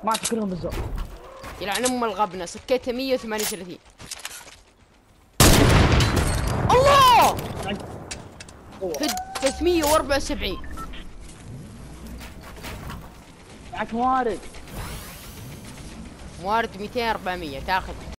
ماتوا كلهم بالزور. يلعن ام الغبنه، سكيتها 138. الله في 374. معك موارد. موارد 200 400 تاخذ.